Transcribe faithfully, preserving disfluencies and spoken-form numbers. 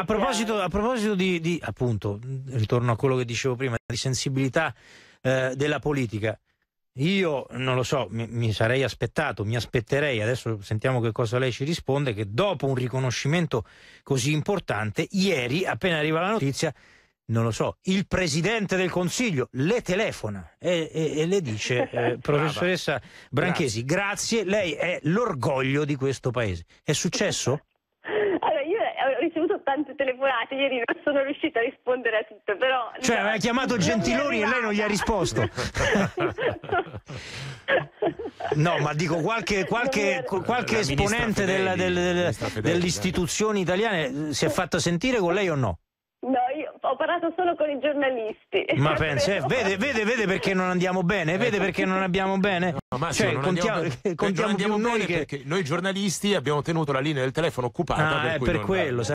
proposito, a proposito di, di, appunto, ritorno a quello che dicevo prima, di sensibilità eh, della politica, io non lo so, mi, mi sarei aspettato, mi aspetterei, adesso sentiamo che cosa lei ci risponde, che dopo un riconoscimento così importante, ieri, appena arriva la notizia, non lo so, il Presidente del Consiglio le telefona e, e, e le dice eh, professoressa Branchesi, grazie, lei è l'orgoglio di questo Paese. È successo? Allora, io ho ricevuto tante telefonate, ieri non sono riuscita a rispondere a tutte, però... Cioè, no, ha chiamato Gentiloni e lei non gli ha risposto? No, ma dico, qualche, qualche, qualche esponente della, del, del, delle istituzioni italiane si è fatta sentire con lei o no? No, io ho parlato solo con i giornalisti. Ma pensa, eh, vede, vede, vede perché non andiamo bene? Vede perché non abbiamo bene? No, Massimo, cioè, non contiamo, andiamo, contiamo non andiamo più bene noi che... perché noi giornalisti abbiamo tenuto la linea del telefono occupata. Ah, per è cui per non... quello.